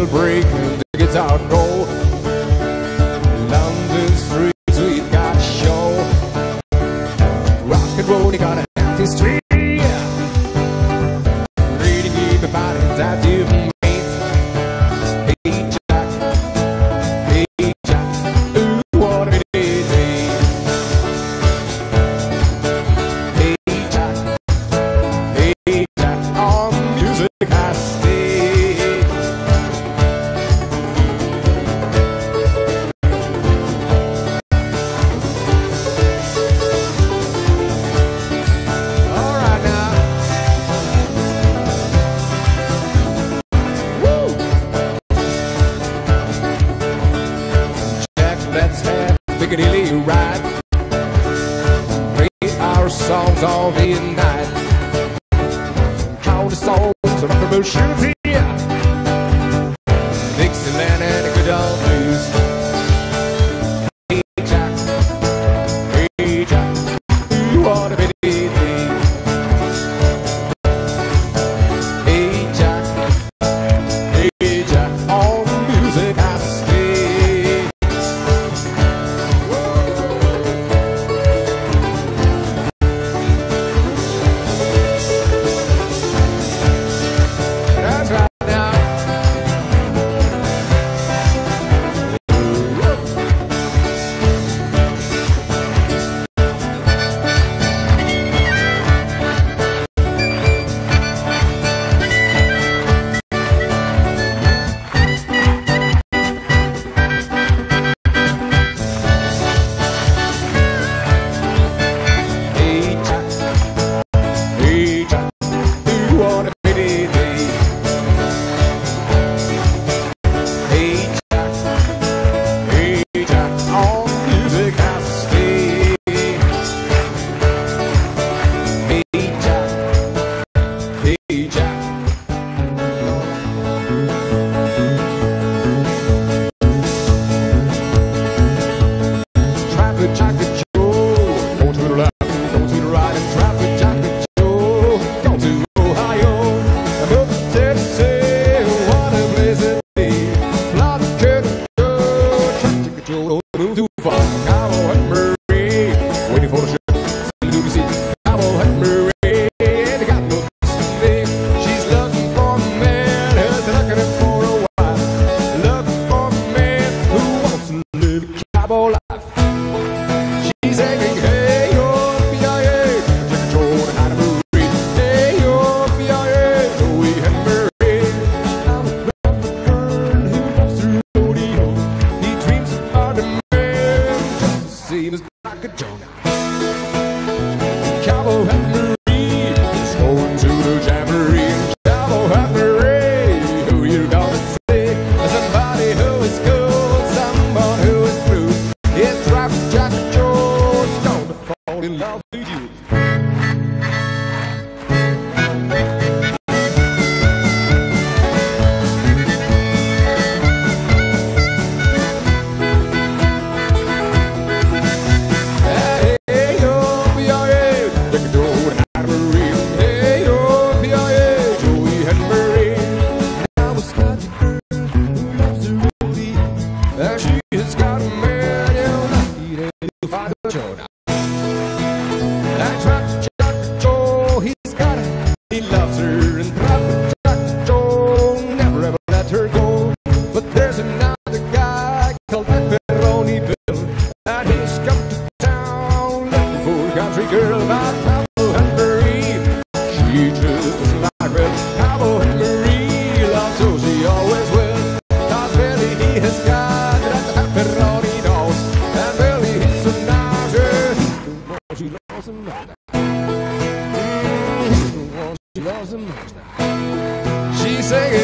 little break, the guitar go. London streets, we've got a show. Rock and roll, you got an empty street. Ready to keep the body that you made. Hey Jack, ooh, what it is. Hey Jack, on music I stay. All right now. Woo! Jack, let's have a Piccadilly ride. Play our songs all day and night. How the songs of rock and roll should be. Dixieland and the good old blues. Hey Jack, you ought to be easy. Hey Jack, all the music I stay. That's right now. Hey Jack, you wanna be easy. Hey Jack, all the music has to stay. Hey Jack. Traffic Jacket Joe, go to the left, go to the right, and Traffic Jacket Joe, go to Ohio. I go to Tennessee, what a place it be. Florida Jacket Joe, Traffic Jacket Joe, don't move too far. Cowboy Hunt Marie, waiting for the ship, still to see. Cowboy Hunt Marie, they got no sleep. She's looking for a man who's looking for a wife. Looking for a man who wants to live a cowboy life. She's singing, hey, oh, B.I.A. Jack Joe and Anna Marie. Hey, oh, B.I.A. Joey and Marie. I'm a girl who walks through rodeo. He dreams about a man just the same as Black Joe. Cowboy and Marie is going to the jamboree. Cowboy and Marie, who you gonna see? Somebody who is cool, someone who is blue. It's Traffic Jacket Joe's gonna fall in love with you. Hey, oh, B.I.A. Jack Joe and Anna Marie. Hey, oh, B.I.A. Joey and Marie. Now it's got a girl who loves to really. She has got a man you need to find a Joe now. That's right, Jack Joe, he's got it. He loves her, and Traffic Jack Joe never ever let her go. But there's another guy called Pepperoni Bill, and he's come to town looking for a country girl about Cowboy and Marie. She just doesn't like red. Cowboy and Marie loves her, she always will. 'Cause Billy, he has got that pepperoni nose, and Billy, he's so nice, yeah, he's the one she loves the most. He's the one she loves the most. She's singing.